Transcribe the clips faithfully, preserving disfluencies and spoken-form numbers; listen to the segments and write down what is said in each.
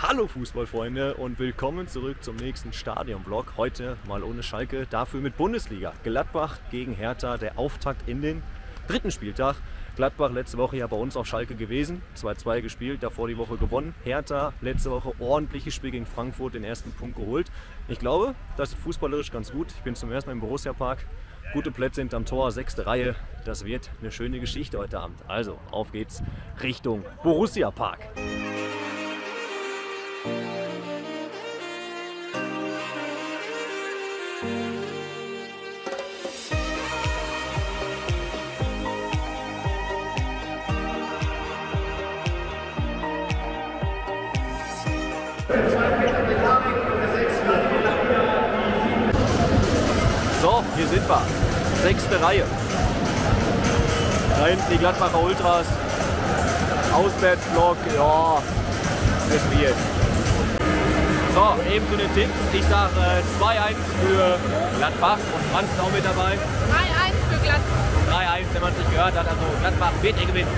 Hallo Fußballfreunde und willkommen zurück zum nächsten Stadion-Vlog. Heute mal ohne Schalke, dafür mit Bundesliga. Gladbach gegen Hertha, der Auftakt in den dritten Spieltag. Gladbach letzte Woche ja bei uns auf Schalke gewesen, zwei zwei gespielt, davor die Woche gewonnen. Hertha letzte Woche ordentliches Spiel gegen Frankfurt, den ersten Punkt geholt. Ich glaube, das ist fußballerisch ganz gut. Ich bin zum ersten Mal im Borussia-Park. Gute Plätze hinterm Tor, sechste Reihe. Das wird eine schöne Geschichte heute Abend. Also, auf geht's Richtung Borussia-Park. So, hier sind wir. Sechste Reihe. Da hinten die Gladbacher Ultras. Auswärtsblock, ja, das wird. So, eben zu den Tipps. Ich sage äh, zwei eins für Gladbach und Franz ist auch mit dabei. drei eins für Gladbach. drei eins, wenn man es nicht gehört hat. Also Gladbach wird er gewinnen.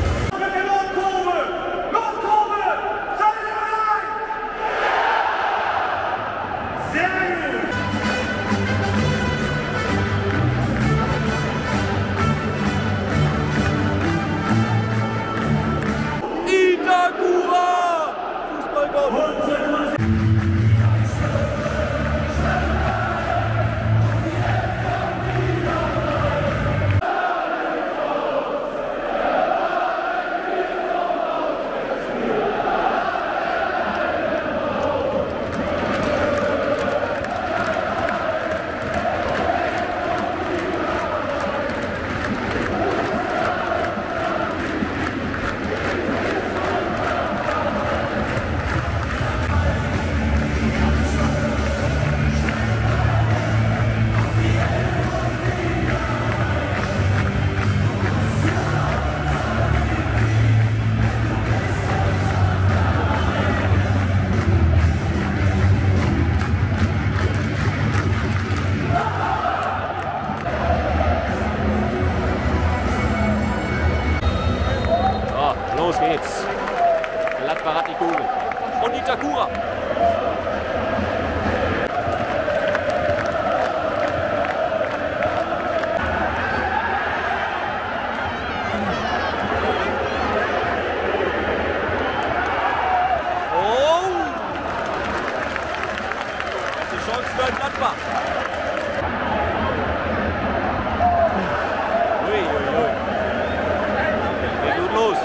Los geht's. Gladbach hat die Kugel. Und Itakura. Oh! Erste Chance für Gladbach. Ui, ui, ui. Geht gut los.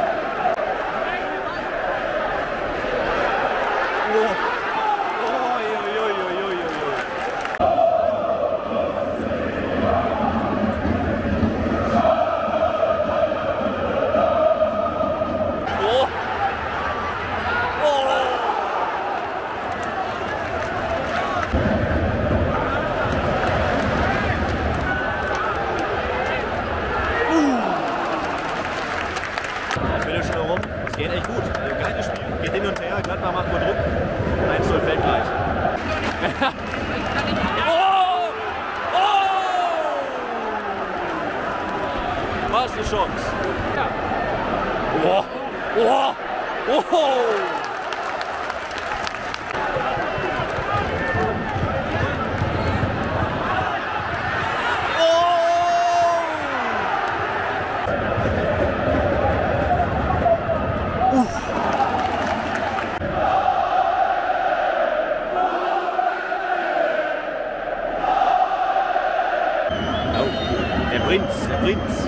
Es geht echt gut. Also, geiles Spiel. Geht hin und her. Gladbach macht nur Druck. eins null fällt gleich. Oh! Oh! Was eine Chance. Ja. Oh! Oh! Oh! Der Prinz, der Prinz.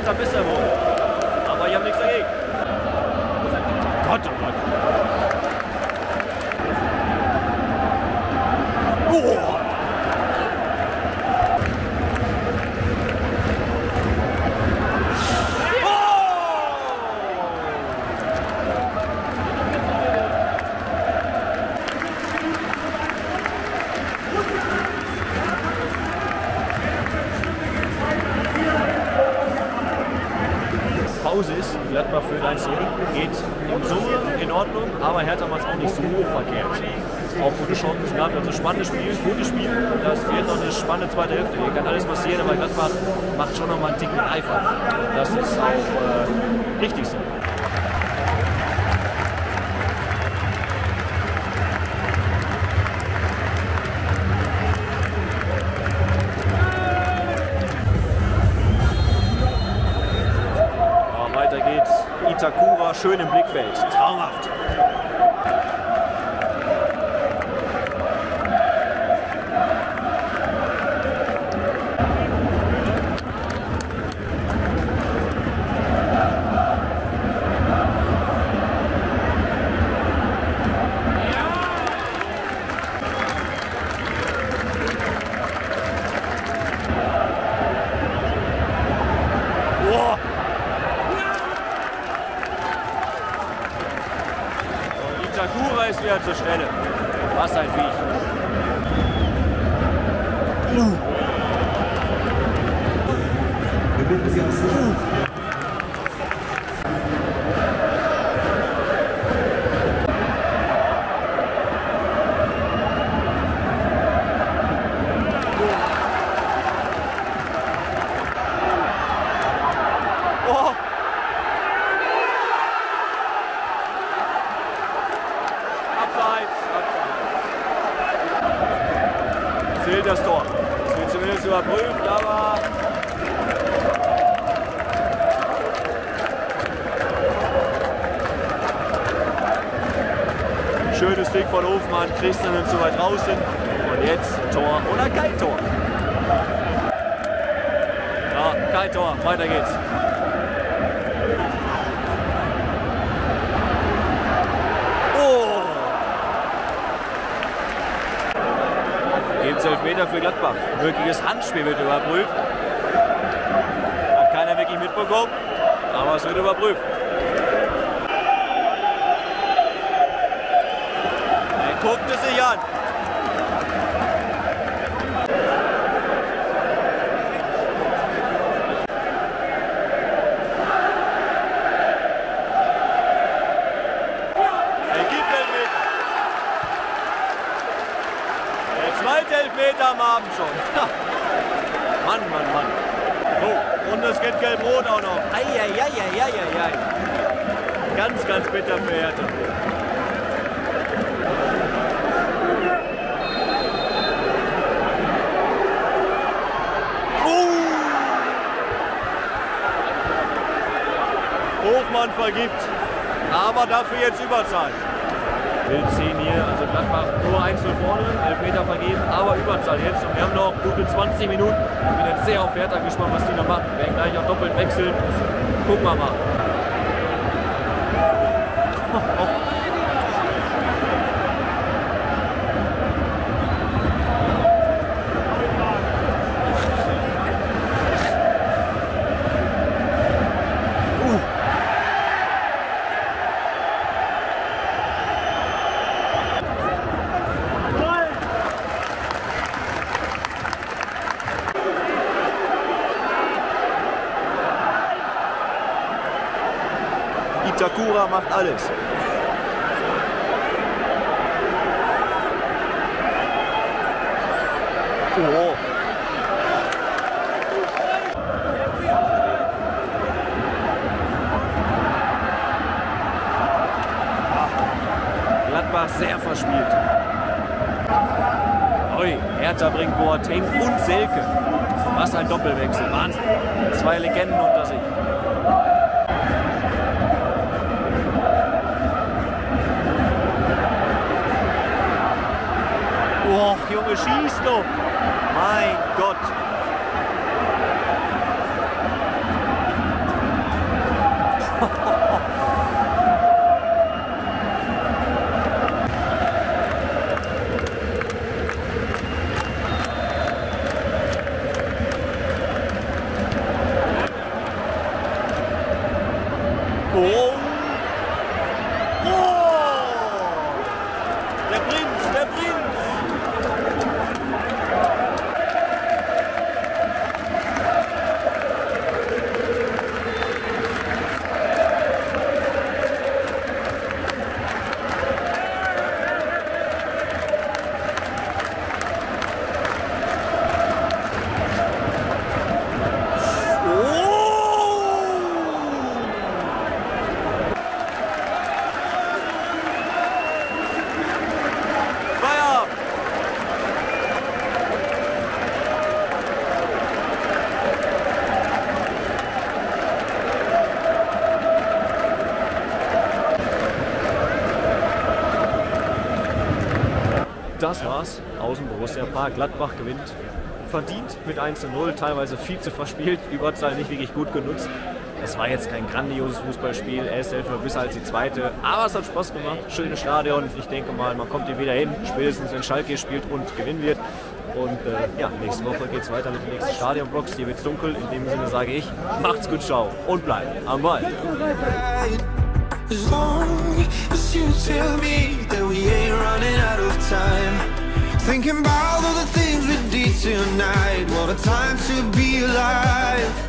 Hertha besser wurde. Aber ich habe nichts dagegen. Gott, oh Gott. Oh. Pause ist, Gladbach führt eins zu null, geht in Summe in Ordnung, aber Hertha macht es auch nicht so verkehrt. Auch gute Chancen gehabt, also spannendes Spiel, gutes Spiel, das wird noch eine spannende zweite Hälfte, hier kann alles passieren, aber Gladbach macht schon noch mal einen Ticken Eifer. Das ist auch äh, richtig so. Itakura schön im Blickfeld. Traumhaft. Itakura ist wieder zur Stelle. Was ein Viech. Uh. Oh. Zählt das Tor. Das wird zumindest überprüft, aber schönes Ding von Hofmann, Christian nimmt so weit draußen und jetzt Tor oder kein Tor. Ja, kein Tor, weiter geht's. Elfmeter für Gladbach. Mögliches Handspiel wird überprüft. Hat keiner wirklich mitbekommen, aber es wird überprüft. Er guckt es sich an. Elfmeter am Abend schon. Mann, Mann, Mann. So, und es geht gelb-rot auch noch. Eieieiei. Ganz, ganz bitter für Hertha. Uh. Hofmann vergibt, aber dafür jetzt Überzahl. Will ziehen hier, also Gladbach nur eins zu vorne, Elfmeter vergeben, aber Überzahl jetzt. Und wir haben noch gute zwanzig Minuten. Ich bin jetzt sehr auf Hertha gespannt, was die noch machen. Wir werden gleich auch doppelt wechseln. Gucken wir mal. Itakura macht alles. Oh. Gladbach sehr verspielt. Ui, Hertha bringt Boateng und Selke. Was ein Doppelwechsel. Wahnsinn. Zwei Legenden unter sich. Oh, Junge, schieß doch! Mein Gott! das war's aus dem Borussia Park. Gladbach gewinnt verdient mit eins zu null, teilweise viel zu verspielt, Überzahl nicht wirklich gut genutzt. Es war jetzt kein grandioses Fußballspiel, erste Hälfte war besser als die zweite, aber es hat Spaß gemacht, schönes Stadion. Ich denke mal, man kommt hier wieder hin, spätestens wenn Schalke spielt und gewinnen wird. Und äh, ja, nächste Woche geht es weiter mit den nächsten Stadionblocks. Hier wird's dunkel, in dem Sinne sage ich, macht's gut, ciao und bleibt am Ball. As long as you tell me that we ain't running out of time, thinking about all the things we did tonight, what a time to be alive.